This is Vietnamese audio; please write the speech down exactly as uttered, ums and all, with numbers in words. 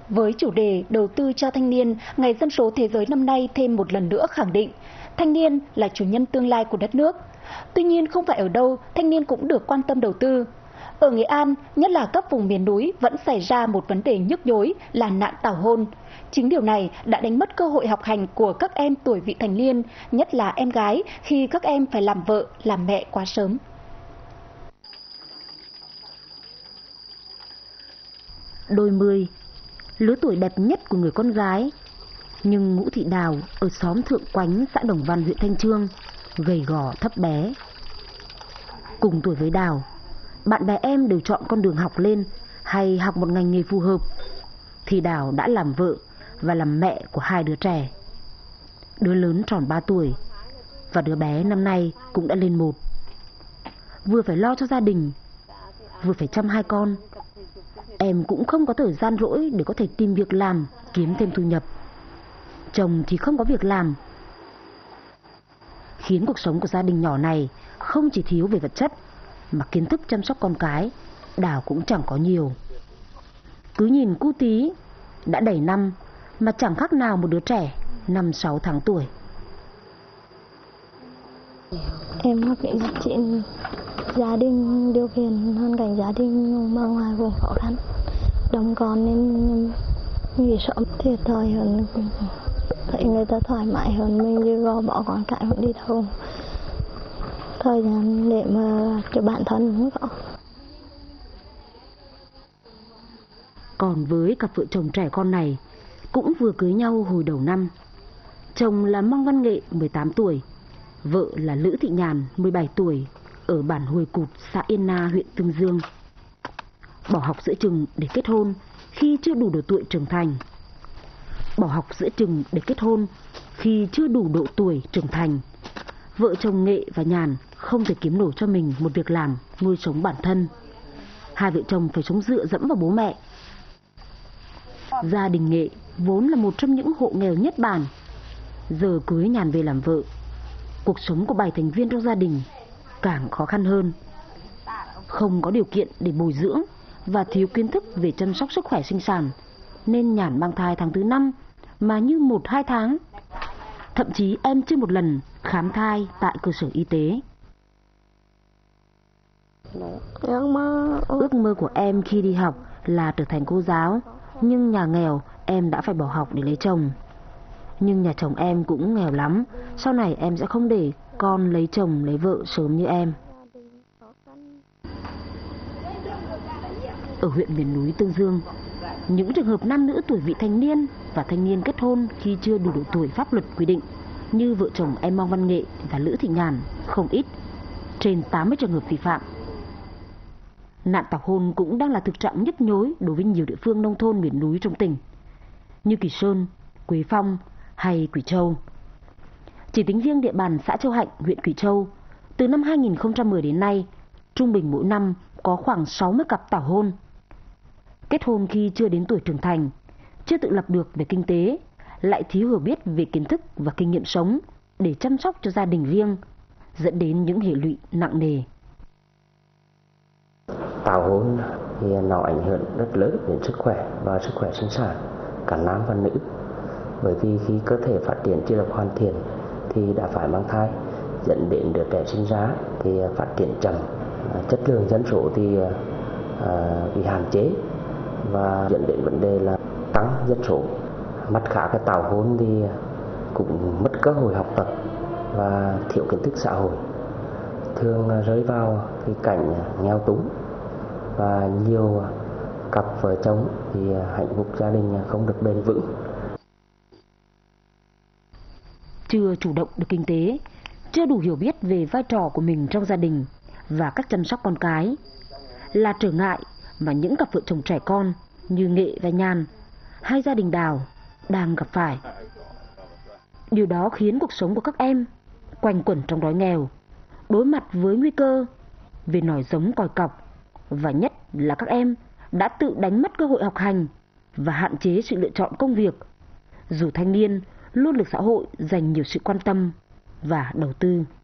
Với chủ đề đầu tư cho thanh niên, Ngày Dân số Thế giới năm nay thêm một lần nữa khẳng định thanh niên là chủ nhân tương lai của đất nước. Tuy nhiên không phải ở đâu thanh niên cũng được quan tâm đầu tư. Ở Nghệ An, nhất là các vùng miền núi vẫn xảy ra một vấn đề nhức nhối là nạn tảo hôn. Chính điều này đã đánh mất cơ hội học hành của các em tuổi vị thành niên, nhất là em gái khi các em phải làm vợ, làm mẹ quá sớm. Đôi mươi, lứa tuổi đẹp nhất của người con gái. Nhưng Ngũ Thị Đào ở xóm Thượng Quánh, xã Đồng Văn, huyện Thanh Chương, gầy gò thấp bé. Cùng tuổi với Đào, bạn bè em đều chọn con đường học lên hay học một ngành nghề phù hợp, thì Đào đã làm vợ và làm mẹ của hai đứa trẻ. Đứa lớn tròn ba tuổi và đứa bé năm nay cũng đã lên một. Vừa phải lo cho gia đình, vừa phải chăm hai con. Em cũng không có thời gian rỗi để có thể tìm việc làm, kiếm thêm thu nhập. Chồng thì không có việc làm, khiến cuộc sống của gia đình nhỏ này không chỉ thiếu về vật chất, mà kiến thức chăm sóc con cái Đào cũng chẳng có nhiều. Cứ nhìn cu tí đã đầy năm mà chẳng khác nào một đứa trẻ năm sáu tháng tuổi. Em mắc bệnh phát triển gia đình, điều kiện hoàn cảnh gia đình mà ngoài vùng khó khăn, đông con nên nghỉ sớm thiệt thòi hơn, thấy người ta thoải mái hơn mình, đi gò bỏ con cái vẫn đi đâu thời gian để mà cho bản thân cũng có. Còn với cặp vợ chồng trẻ con này, cũng vừa cưới nhau hồi đầu năm. Chồng là Mong Văn Nghệ mười tám tuổi, vợ là Lữ Thị Nhàn mười bảy tuổi, ở bản Huồi Cụt, xã Yên Na, huyện Tương Dương. Bỏ học giữa chừng để kết hôn khi chưa đủ độ tuổi trưởng thành. Bỏ học giữa chừng để kết hôn khi chưa đủ độ tuổi trưởng thành. Vợ chồng Nghệ và Nhàn không thể kiếm nổi cho mình một việc làm nuôi sống bản thân. Hai vợ chồng phải sống dựa dẫm vào bố mẹ. Gia đình Nghệ vốn là một trong những hộ nghèo nhất bản. Giờ cưới Nhàn về làm vợ, cuộc sống của bảy thành viên trong gia đình càng khó khăn hơn. Không có điều kiện để bồi dưỡng và thiếu kiến thức về chăm sóc sức khỏe sinh sản, nên Nhàn mang thai tháng thứ năm mà như một hai tháng. Thậm chí em chưa một lần khám thai tại cơ sở y tế. Ước mơ của em khi đi học là trở thành cô giáo, nhưng nhà nghèo em đã phải bỏ học để lấy chồng. Nhưng nhà chồng em cũng nghèo lắm, sau này em sẽ không để con lấy chồng lấy vợ sớm như em. Ở huyện miền núi Tương Dương, những trường hợp nam nữ tuổi vị thành niên và thanh niên kết hôn khi chưa đủ độ tuổi pháp luật quy định, như vợ chồng em Mong Văn Nghệ và Lữ Thị Nhàn không ít, trên tám mươi trường hợp vi phạm. Nạn tảo hôn cũng đang là thực trạng nhức nhối đối với nhiều địa phương nông thôn miền núi trong tỉnh, như Kỳ Sơn, Quế Phong hay Quỳ Châu. Chỉ tính riêng địa bàn xã Châu Hạnh, huyện Quỳ Châu, từ năm hai nghìn không trăm mười đến nay, trung bình mỗi năm có khoảng sáu mươi cặp tảo hôn. Kết hôn khi chưa đến tuổi trưởng thành, chưa tự lập được về kinh tế, lại thiếu hiểu biết về kiến thức và kinh nghiệm sống để chăm sóc cho gia đình riêng, dẫn đến những hệ lụy nặng nề. Tảo hôn thì nó ảnh hưởng rất lớn đến sức khỏe và sức khỏe sinh sản cả nam và nữ, bởi vì khi cơ thể phát triển chưa được hoàn thiện thì đã phải mang thai, dẫn đến đứa trẻ sinh ra thì phát triển chậm, chất lượng dân số thì bị hạn chế và dẫn đến vấn đề là tăng dân số. Mặt khác, cái tảo hôn thì cũng mất cơ hội học tập và thiếu kiến thức xã hội, thường rơi vào cái cảnh nghèo túng, và nhiều cặp vợ chồng thì hạnh phúc gia đình không được bền vững. Chưa chủ động được kinh tế, chưa đủ hiểu biết về vai trò của mình trong gia đình và cách chăm sóc con cái là trở ngại mà những cặp vợ chồng trẻ con như Nghệ và Nhàn hay gia đình Đào đang gặp phải. Điều đó khiến cuộc sống của các em quanh quẩn trong đói nghèo, đối mặt với nguy cơ về nòi giống còi cọc, và nhất là các em đã tự đánh mất cơ hội học hành và hạn chế sự lựa chọn công việc, dù thanh niên luôn được xã hội dành nhiều sự quan tâm và đầu tư.